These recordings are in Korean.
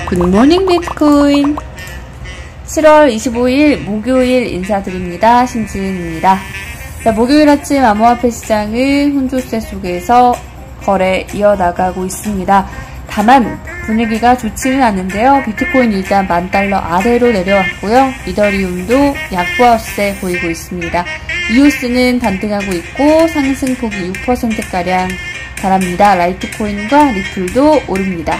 굿모닝 비트코인 7월 25일 목요일 인사드립니다. 신지은입니다. 목요일 아침 암호화폐 시장은 혼조세 속에서 거래 이어나가고 있습니다. 다만 분위기가 좋지는 않은데요. 비트코인 일단 $10,000 아래로 내려왔고요. 이더리움도 약보합세 보이고 있습니다. 이오스는 반등하고 있고 상승폭이 6%가량 달합니다. 라이트코인과 리플도 오릅니다.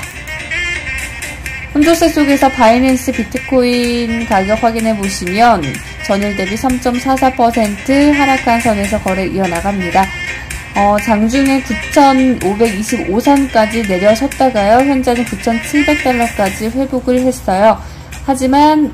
혼조세 속에서 바이낸스 비트코인 가격 확인해 보시면 전일 대비 3.44% 하락한 선에서 거래 이어나갑니다. 장중에 9,525선까지 내려섰다가요. 현재는 9,700달러까지 회복을 했어요. 하지만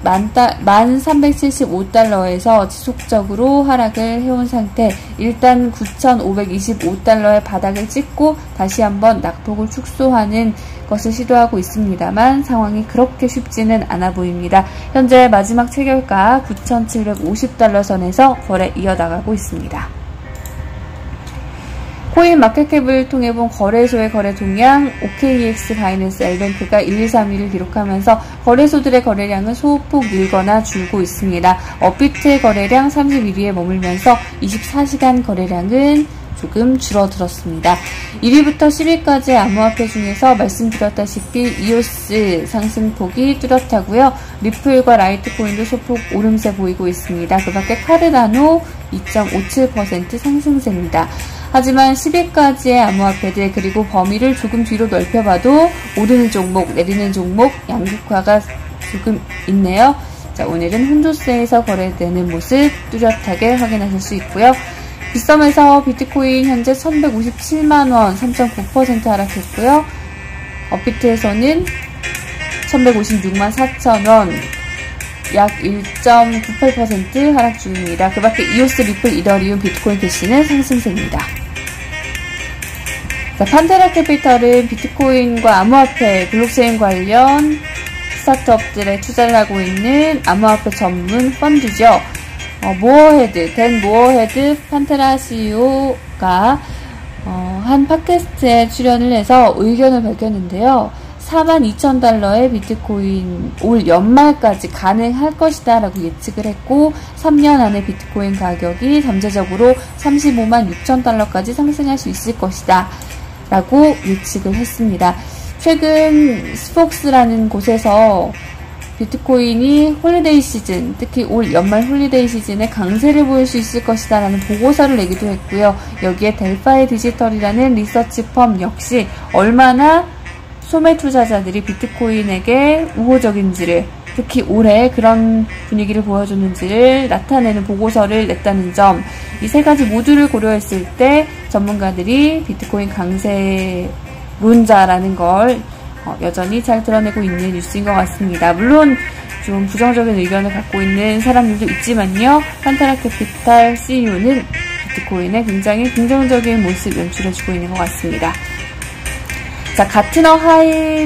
1,375달러에서 지속적으로 하락을 해온 상태. 일단 9,525달러의 바닥을 찍고 다시 한번 낙폭을 축소하는 것을 시도하고 있습니다만 상황이 그렇게 쉽지는 않아 보입니다. 현재 마지막 체결가 9,750달러 선에서 거래 이어나가고 있습니다. 코인 마켓캡을 통해 본 거래소의 거래 동향, OKEX, 바이낸스, 엘뱅크가 1, 2, 3위를 기록하면서 거래소들의 거래량은 소폭 늘거나 줄고 있습니다. 업비트의 거래량 31위에 머물면서 24시간 거래량은 조금 줄어들었습니다. 1위부터 10위까지의 암호화폐 중에서 말씀드렸다시피 이오스 상승폭이 뚜렷하고요. 리플과 라이트코인도 소폭 오름세 보이고 있습니다. 그 밖에 카르다노 2.57% 상승세입니다. 하지만 10위까지의 암호화폐들 그리고 범위를 조금 뒤로 넓혀봐도 오르는 종목, 내리는 종목 양극화가 조금 있네요. 자, 오늘은 혼조세에서 거래되는 모습 뚜렷하게 확인하실 수 있고요. 빗썸에서 비트코인 현재 1,157만원 3.9% 하락했고요. 업비트에서는 1,156만 4천원 약 1.98% 하락 중입니다. 그 밖에 이오스, 리플, 이더리움, 비트코인 캐시는 상승세입니다. 자, 판테라 캐피털은 비트코인과 암호화폐, 블록체인 관련 스타트업들에 투자를 하고 있는 암호화폐 전문 펀드죠. 댄 모어헤드 판테라 CEO가 한 팟캐스트에 출연을 해서 의견을 밝혔는데요. 42,000달러의 비트코인 올 연말까지 가능할 것이다 라고 예측을 했고 3년 안에 비트코인 가격이 잠재적으로 35만 6,000달러까지 상승할 수 있을 것이다 라고 예측을 했습니다. 최근 스폭스라는 곳에서 비트코인이 홀리데이 시즌, 특히 올 연말 홀리데이 시즌에 강세를 보일 수 있을 것이다 라는 보고서를 내기도 했고요. 여기에 델파이 디지털이라는 리서치 펌 역시 얼마나 소매 투자자들이 비트코인에게 우호적인지를, 특히 올해 그런 분위기를 보여줬는지를 나타내는 보고서를 냈다는 점, 이 세 가지 모두를 고려했을 때 전문가들이 비트코인 강세론자라는 걸 여전히 잘 드러내고 있는 뉴스인 것 같습니다. 물론 좀 부정적인 의견을 갖고 있는 사람들도 있지만요. 판테라 캐피탈 CEO는 비트코인에 굉장히 긍정적인 모습 연출해주고 있는 것 같습니다. 자, 가트너 하이브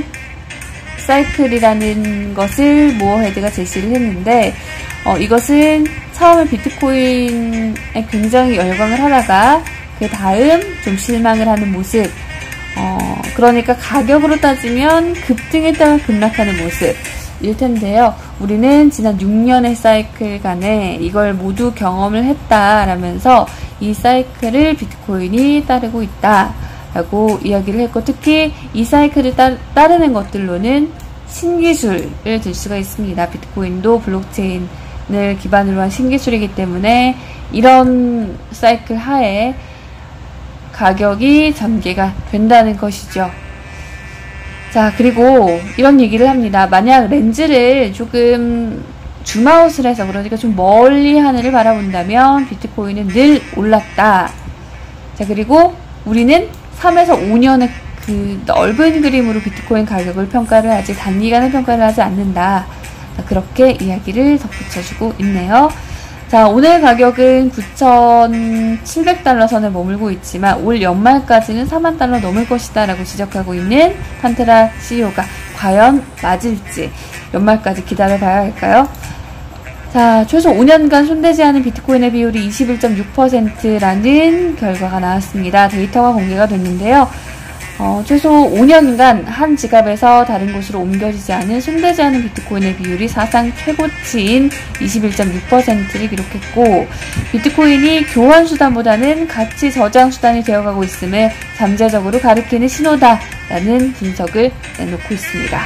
사이클이라는 것을 모어헤드가 제시를 했는데 이것은 처음에 비트코인에 굉장히 열광을 하다가 그 다음 좀 실망을 하는 모습, 그러니까 가격으로 따지면 급등했다가 급락하는 모습일 텐데요. 우리는 지난 6년의 사이클간에 이걸 모두 경험을 했다라면서 이 사이클을 비트코인이 따르고 있다 라고 이야기를 했고, 특히 이 사이클을 따르는 것들로는 신기술을 들 수가 있습니다. 비트코인도 블록체인을 기반으로 한 신기술이기 때문에 이런 사이클 하에 가격이 전개가 된다는 것이죠. 자, 그리고 이런 얘기를 합니다. 만약 렌즈를 조금 줌아웃을 해서, 그러니까 좀 멀리 하늘을 바라본다면 비트코인은 늘 올랐다. 자, 그리고 우리는 3에서 5년의 그 넓은 그림으로 비트코인 가격을 평가를 하지 단기간에 평가를 하지 않는다. 자, 그렇게 이야기를 덧붙여주고 있네요. 자, 오늘 가격은 9,700달러 선에 머물고 있지만 올 연말까지는 40,000달러 넘을 것이다 라고 지적하고 있는 판테라 CEO가 과연 맞을지 연말까지 기다려봐야 할까요? 자, 최소 5년간 손대지 않은 비트코인의 비율이 21.6%라는 결과가 나왔습니다. 데이터가 공개가 됐는데요. 최소 5년간 한 지갑에서 다른 곳으로 옮겨지지 않은 손대지 않은 비트코인의 비율이 사상 최고치인 21.6%를 기록했고, 비트코인이 교환 수단보다는 가치 저장 수단이 되어가고 있음을 잠재적으로 가리키는 신호다라는 분석을 내놓고 있습니다.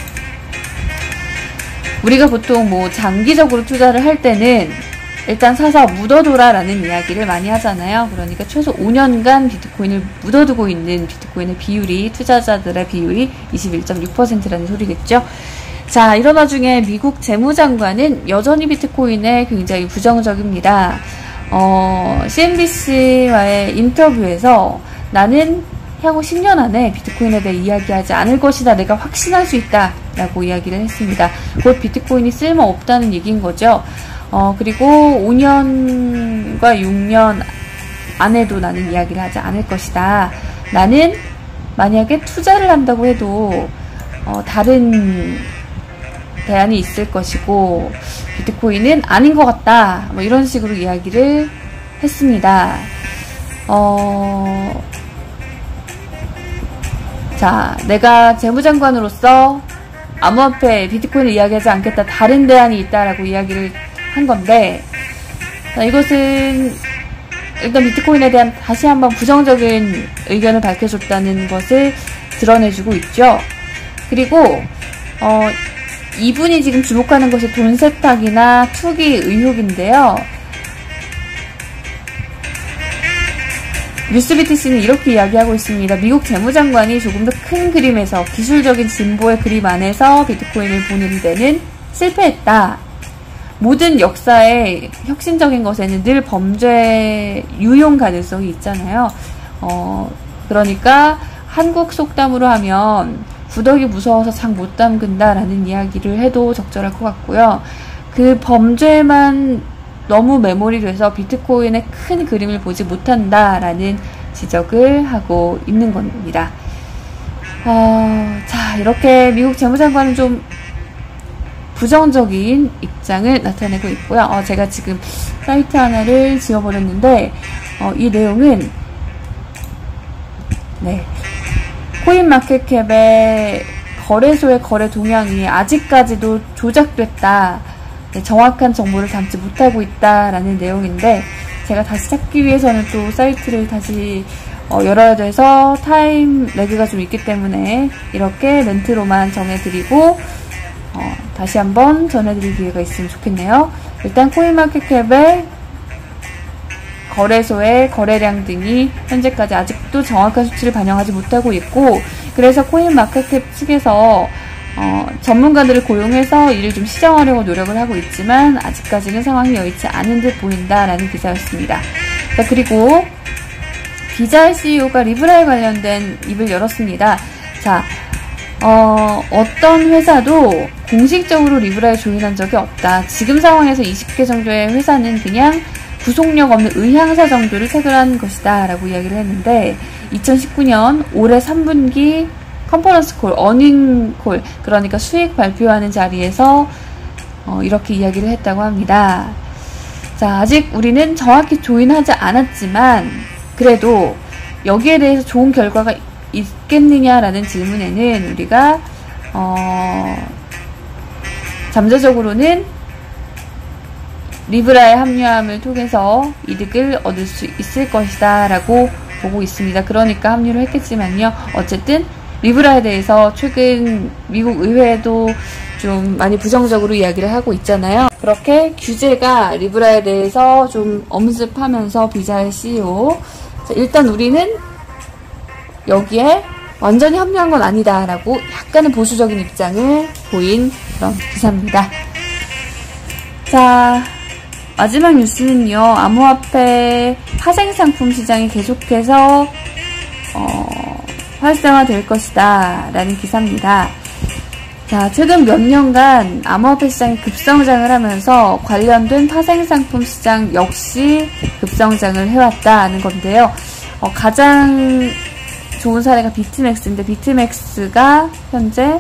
우리가 보통 장기적으로 투자를 할 때는 일단 사서 묻어둬라 라는 이야기를 많이 하잖아요. 그러니까 최소 5년간 비트코인을 묻어두고 있는 비트코인의 비율이, 투자자들의 비율이 21.6%라는 소리겠죠. 자, 이런 와중에 미국 재무장관은 여전히 비트코인에 굉장히 부정적입니다. CNBC와의 인터뷰에서 나는 향후 10년 안에 비트코인에 대해 이야기하지 않을 것이다. 내가 확신할 수 있다. 라고 이야기를 했습니다. 곧 비트코인이 쓸모없다는 얘기인 거죠. 그리고 5년과 6년 안에도 나는 이야기를 하지 않을 것이다. 나는 만약에 투자를 한다고 해도 다른 대안이 있을 것이고 비트코인은 아닌 것 같다. 이런 식으로 이야기를 했습니다. 자, 내가 재무장관으로서 암호화폐 비트코인을 이야기하지 않겠다. 다른 대안이 있다라고 이야기를 한 건데, 이것은 일단 비트코인에 대한 다시 한번 부정적인 의견을 밝혀줬다는 것을 드러내주고 있죠. 그리고 이분이 지금 주목하는 것이 돈 세탁이나 투기 의혹인데요. 뉴스BTC는 이렇게 이야기하고 있습니다. 미국 재무장관이 조금 더 큰 그림에서, 기술적인 진보의 그림 안에서 비트코인을 보는 데는 실패했다. 모든 역사의 혁신적인 것에는 늘 범죄 유용 가능성이 있잖아요. 그러니까 한국 속담으로 하면 구더기 무서워서 장 못 담근다라는 이야기를 해도 적절할 것 같고요. 그 범죄만 너무 매몰이 돼서 비트코인의 큰 그림을 보지 못한다라는 지적을 하고 있는 겁니다. 자, 이렇게 미국 재무장관은 좀 부정적인 입장을 나타내고 있고요. 제가 지금 사이트 하나를 지워버렸는데, 이 내용은, 코인마켓캡의 거래소의 거래 동향이 아직까지도 조작됐다. 정확한 정보를 담지 못하고 있다라는 내용인데, 제가 다시 찾기 위해서는 또 사이트를 다시 열어야 돼서 타임 레그가 좀 있기 때문에 이렇게 멘트로만 전해드리고 다시 한번 전해드릴 기회가 있으면 좋겠네요. 일단 코인마켓캡의 거래소의 거래량 등이 현재까지 아직도 정확한 수치를 반영하지 못하고 있고, 그래서 코인마켓캡 측에서 전문가들을 고용해서 이를 좀 시정하려고 노력을 하고 있지만 아직까지는 상황이 여의치 않은 듯 보인다라는 기사였습니다. 자, 그리고 비자의 CEO가 리브라에 관련된 입을 열었습니다. 자, 어떤 회사도 공식적으로 리브라에 조인한 적이 없다. 지금 상황에서 20개 정도의 회사는 그냥 구속력 없는 의향사 정도를 체결한 것이다 라고 이야기를 했는데, 2019년 올해 3분기 컨퍼런스 콜, 어닝 콜, 그러니까 수익 발표하는 자리에서 이렇게 이야기를 했다고 합니다. 자, 아직 우리는 정확히 조인하지 않았지만 그래도 여기에 대해서 좋은 결과가 있겠느냐라는 질문에는 우리가 잠재적으로는 리브라의 합류함을 통해서 이득을 얻을 수 있을 것이다 라고 보고 있습니다. 그러니까 합류를 했겠지만요. 어쨌든 리브라에 대해서 최근 미국 의회도 좀 많이 부정적으로 이야기를 하고 있잖아요. 그렇게 규제가 리브라에 대해서 좀 엄습하면서 비자의 CEO, 자, 일단 우리는 여기에 완전히 합류한 건 아니다 라고 약간은 보수적인 입장을 보인 그런 기사입니다. 자, 마지막 뉴스는요, 암호화폐 파생상품 시장이 계속해서 활성화될 것이다 라는 기사입니다. 자, 최근 몇 년간 암호화폐 시장이 급성장을 하면서 관련된 파생상품 시장 역시 급성장을 해왔다는 건데요. 가장 좋은 사례가 비트맥스인데, 비트맥스가 현재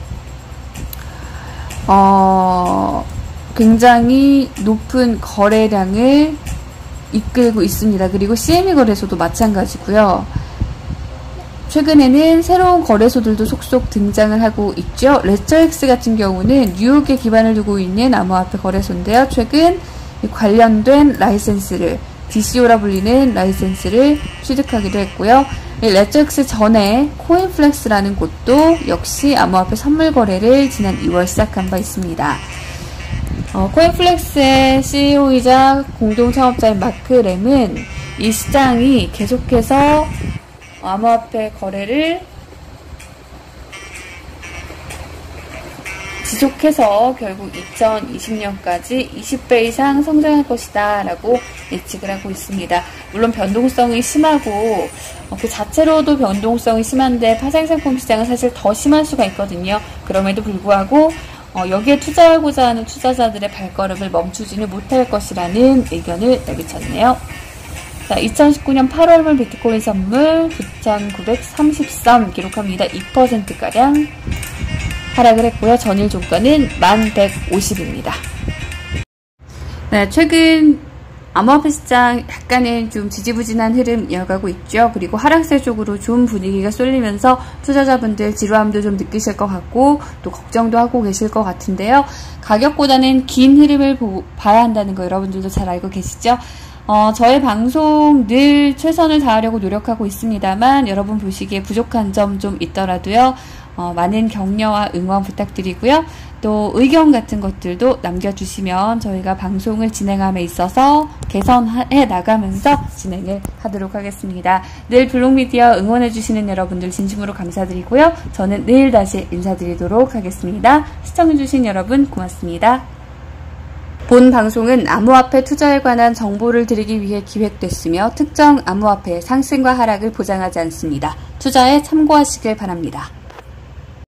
굉장히 높은 거래량을 이끌고 있습니다. 그리고 CME 거래소도 마찬가지고요. 최근에는 새로운 거래소들도 속속 등장을 하고 있죠. 레저X 같은 경우는 뉴욕에 기반을 두고 있는 암호화폐 거래소인데요. 최근 관련된 라이센스를 DCO라 불리는 라이센스를 취득하기도 했고요. 레저X 전에 코인플렉스라는 곳도 역시 암호화폐 선물 거래를 지난 2월 시작한 바 있습니다. 코인플렉스의 CEO이자 공동 창업자인 마크 램은 이 시장이 계속해서 암호화폐 거래를 지속해서 결국 2020년까지 20배 이상 성장할 것이다 라고 예측을 하고 있습니다. 물론 변동성이 심하고 그 자체로도 변동성이 심한데 파생상품 시장은 사실 더 심할 수가 있거든요. 그럼에도 불구하고 여기에 투자하고자 하는 투자자들의 발걸음을 멈추지는 못할 것이라는 의견을 내비쳤네요. 자, 2019년 8월물 비트코인 선물 9,930선 기록합니다. 2%가량 하락을 했고요. 전일 종가는 1,150입니다. 네, 최근 암호화폐 시장 약간의 좀 지지부진한 흐름 이어가고 있죠. 그리고 하락세 쪽으로 좀 분위기가 쏠리면서 투자자분들 지루함도 좀 느끼실 것 같고 또 걱정도 하고 계실 것 같은데요. 가격보다는 긴 흐름을 봐야 한다는 거 여러분들도 잘 알고 계시죠? 저의 방송 늘 최선을 다하려고 노력하고 있습니다만 여러분 보시기에 부족한 점 좀 있더라도요. 많은 격려와 응원 부탁드리고요. 또 의견 같은 것들도 남겨주시면 저희가 방송을 진행함에 있어서 개선해 나가면서 진행을 하도록 하겠습니다. 늘 블록미디어 응원해주시는 여러분들 진심으로 감사드리고요. 저는 내일 다시 인사드리도록 하겠습니다. 시청해주신 여러분 고맙습니다. 본 방송은 암호화폐 투자에 관한 정보를 드리기 위해 기획됐으며 특정 암호화폐의 상승과 하락을 보장하지 않습니다. 투자에 참고하시길 바랍니다.